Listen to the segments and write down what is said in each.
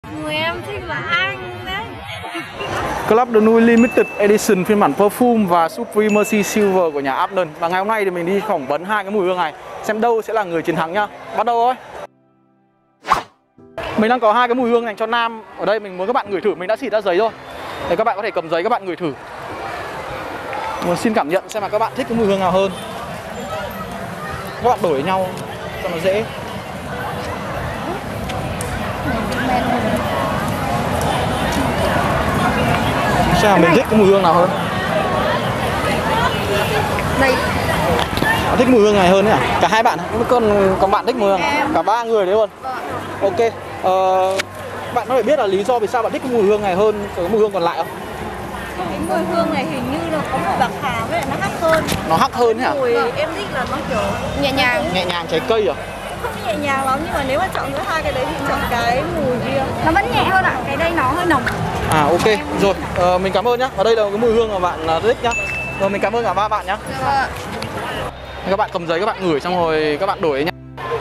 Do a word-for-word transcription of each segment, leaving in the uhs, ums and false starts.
Người em thích là anh đấy. Club de Nuit Limited Edition phiên bản Perfume và Supremacy Silver của nhà Abnon. Và ngày hôm nay thì mình đi phỏng vấn hai cái mùi hương này, xem đâu sẽ là người chiến thắng nhá. Bắt đầu thôi. Mình đang có hai cái mùi hương dành cho nam ở đây, mình muốn các bạn ngửi thử. Mình đã xịt ra giấy rồi. Để các bạn có thể cầm giấy các bạn ngửi thử. Muốn xin cảm nhận xem là các bạn thích cái mùi hương nào hơn. Các bạn đổi với nhau cho nó dễ. Xem là mình thích cái mùi hương nào hơn. Đây. Bạn thích mùi hương này hơn đấy à? Cả hai bạn, còn còn bạn thích mùi hương? Cả ba người đấy luôn. Ok. Ờ, bạn có thể biết là lý do vì sao bạn thích cái mùi hương này hơn cái mùi hương còn lại không? Cái mùi hương này hình như nó có một bạc hà với lại nó hắc hơn. Nó hắc hơn hả? Mùi em thích là nó kiểu nhẹ nhàng. Nhẹ nhàng trái cây à? Không nhẹ nhàng lắm, nhưng mà nếu mà chọn giữa hai cái đấy thì chọn cái mùi kia. Nó vẫn nhẹ hơn ạ, à. Cái đây nó hơi nồng. À ok, rồi, ờ, mình cảm ơn nhá. Và đây là cái mùi hương mà bạn thích nhá. Rồi mình cảm ơn cả ba bạn nhá. Dạ. Các bạn cầm giấy các bạn ngửi xong rồi các bạn đổi nhá.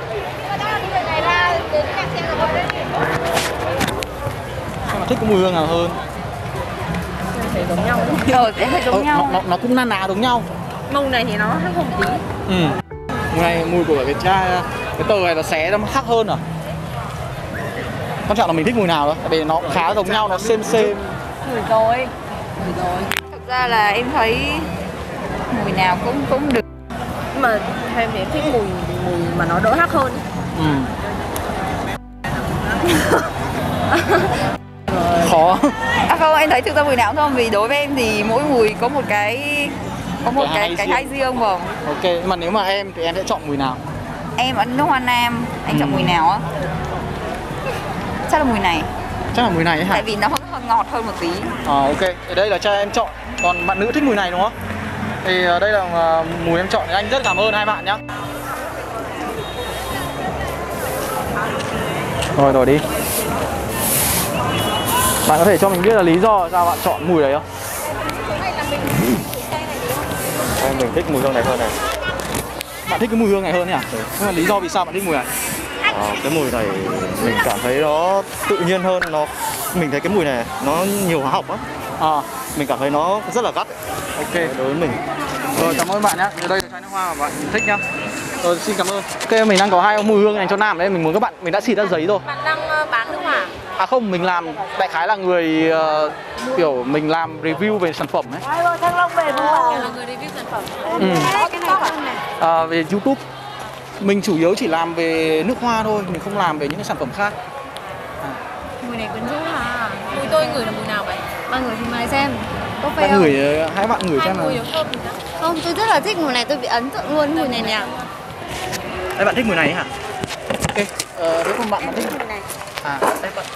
Các bạn thích cái mùi hương nào hơn? Thấy giống nhau đấy. Rồi, em thấy giống ờ, nhau. Nó, nó, nó cũng na ná giống nhau. Màu này thì nó hắc hồng tí. Ừ. Mùi này, mùi của cái chai, cái tờ này nó xé nó hắc hơn à? Quan trọng là mình thích mùi nào đó, tại vì nó khá giống nhau, nó xem xem. Ngửi rồi. Ngửi rồi. Thực ra là em thấy mùi nào cũng cũng được. Nhưng mà theo em thì em thích mùi mùi mà nó đỡ hắc hơn. Ừ. Khó. À không, em thấy thực ra mùi nào cũng không, vì đối với em thì mỗi mùi có một cái có một cái cái hay riêng vâng. Ok, nhưng mà nếu mà em thì em sẽ chọn mùi nào? Em ở nước hoa nam, anh ừ. chọn mùi nào á? Chắc là mùi này. Chắc là mùi này ấy hả? Tại vì nó hơi ngọt hơn một tí. À ok, thì đây là cho em chọn. Còn bạn nữ thích mùi này đúng không? Thì đây là mùi em chọn, thì anh rất cảm ơn hai bạn nhé. Rồi đổi đi. Bạn có thể cho mình biết là lý do sao bạn chọn mùi đấy không? Em mình thích mùi hương này hơn này. Bạn thích cái mùi hương này hơn nhỉ? Ừ. Nhưng mà lý do vì sao bạn thích mùi này? À, cái mùi này mình cảm thấy nó tự nhiên hơn, nó mình thấy cái mùi này nó nhiều hóa học á. À. Mình cảm thấy nó rất là gắt. Ok. Đối với mình. Rồi cảm ơn bạn nhé. Đây là chai nước hoa mà bạn thích nhá. Rồi xin cảm ơn. Ok, mình đang có hai mùi hương này cho nam đấy, mình muốn các bạn, mình đã xịt ra giấy rồi. Bạn đang bán nước hoa? À không, mình làm đại khái là người uh, kiểu mình làm review về sản phẩm ấy. Ai ơi, Thăng Long về đúng không? Là người review sản phẩm. Ừ. Cái này À, về YouTube. Mình chủ yếu chỉ làm về nước hoa thôi, mình không làm về những cái sản phẩm khác. À. Mùi này quyến rũ hả? Mùi tôi ngửi là mùi nào vậy? Ba người thì mời xem. Có phê Bạn không? ngửi, hai bạn ngửi hai xem nào. mùi đều thơm gì đó. Không, tôi rất là thích mùi này, tôi bị ấn tượng luôn mùi này nè. Đây bạn thích mùi này hả? Ok, ờ, nếu không bạn bạn thích mùi này. À, đây bạn.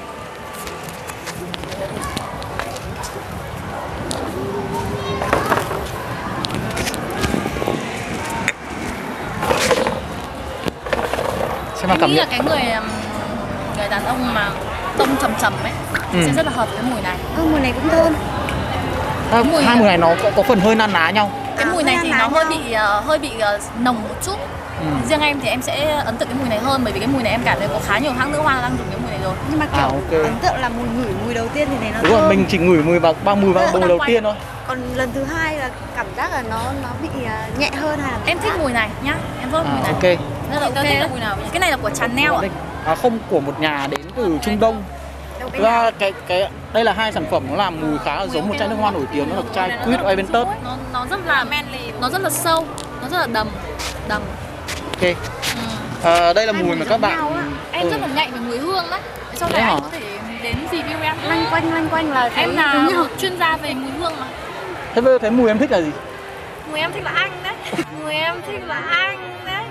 Xem mà Em cảm nghĩ là nhận. cái người người đàn ông mà tông trầm trầm ấy Ừ. sẽ rất là hợp với cái mùi này. Ừ, mùi này cũng thơm. À, mùi- hai mùi này nó có, có phần hơi na ná nhau. Cái À, mùi này hơi thì na nó ná hơi nhau. bị uh, hơi bị uh, nồng một chút. Ừ. Riêng em thì em sẽ ấn tượng cái mùi này hơn, bởi vì cái mùi này em cảm thấy có khá nhiều hãng nữ hoa đang dùng cái mùi này rồi. Nhưng mà kiểu À, ok. ấn tượng là mùi ngửi mùi đầu tiên thì này nó Đúng rồi, thơm. mình chỉ ngửi mùi vào ba mùi vào Ừ, mùi đầu tiên thôi. Còn lần thứ hai là cảm giác là nó nó bị uh, nhẹ hơn hay là Em thích mùi này nhá, em rất thích À, mùi này. ok. Rất là ok. Là mùi nào? Cái này là của Chanel ạ. À, không, của một nhà đến từ Trung Đông. đâu Thực ra cái cái đây là hai sản phẩm nó làm mùi khá là giống một chai nước hoa nổi tiếng, nó là chai Quid Aventus. Nó nó rất là manly, nó rất là sâu, nó rất là đầm, đầm. Ok. Ừ. À, đây là mùi mà các bạn. Em Ừ. rất là nhạy về mùi hương đấy. Sau Thế này hả? anh có thể đến review em. lanh quanh lanh quanh là thấy Em là giống nhau. một chuyên gia về mùi hương mà. Thế bây giờ thấy mùi em thích là gì? Mùi em thích là anh đấy. Mùi em thích là anh đấy.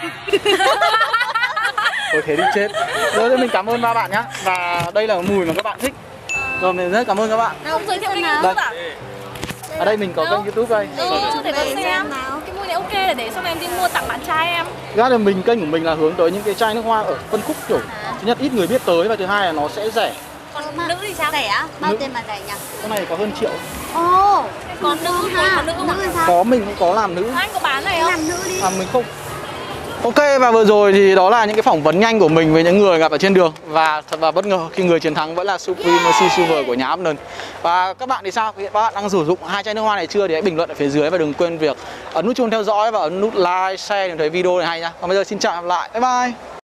Tôi thế đi chết. Rồi thì mình cảm ơn ba bạn nhá. Và đây là mùi mà các bạn thích. Rồi mình rất cảm ơn các bạn. Không giới thiệu kênh nào. YouTube à? Ở đây mình có kênh YouTube đây. Ừ, để con xem nào. Cái mùi này ok là để sau này em đi mua tặng bạn trai em. Ra là mình kênh của mình là hướng tới những cái chai nước hoa ở phân khúc kiểu thứ nhất ít người biết tới, và thứ hai là nó sẽ rẻ. Còn nữ thì sao? Rẻ á? Bao Nữ. tiền mà rẻ nhỉ? Cái này có hơn triệu. Ồ, Còn nữ ha. còn nữ không Nữ ạ? là sao? Có, mình cũng có làm nữ. Anh có bán này Thế không? làm nữ đi. À mình không. Ok, và vừa rồi thì đó là những cái phỏng vấn nhanh của mình với những người gặp ở trên đường. Và thật là bất ngờ khi người chiến thắng vẫn là Supreme Mercy Silver của nhà Upland. Và các bạn thì sao? Các bạn đang sử dụng hai chai nước hoa này chưa thì hãy bình luận ở phía dưới. Và đừng quên việc ấn nút chuông theo dõi và ấn nút like, share để thấy video này hay nha. Còn bây giờ xin chào và hẹn gặp lại. Bye bye.